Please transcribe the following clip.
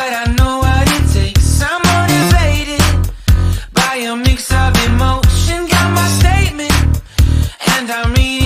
but I know what it takes. I'm motivated by a mix of emotion. Got my statement, and I'm reading